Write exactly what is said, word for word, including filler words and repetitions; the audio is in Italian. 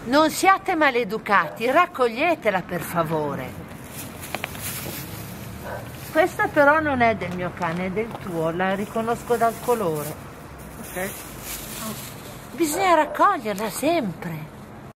Non siate maleducati, raccoglietela per favore. Questa però non è del mio cane, è del tuo, la riconosco dal colore. Ok. Bisogna raccoglierla sempre.